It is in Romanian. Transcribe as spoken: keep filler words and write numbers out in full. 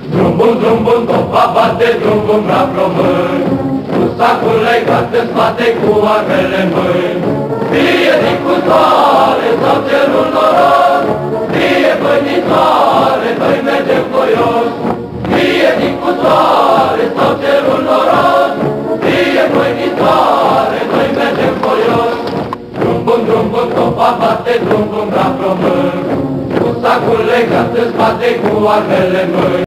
Drum bun, drum bun, topa bate, drum bun la plămâni, cu sacul legat în spate, cu armele în mâini. Fie din cu soare sau cerul noros, fie bănițoare, noi mergem voios. Fie din cu soare sau cerul noros, fie bănițoare, noi mergem voios. Drum bun, drum bun, topa bate, drum bun la plămâni, cu sacul legat în spate, cu armele în mâini.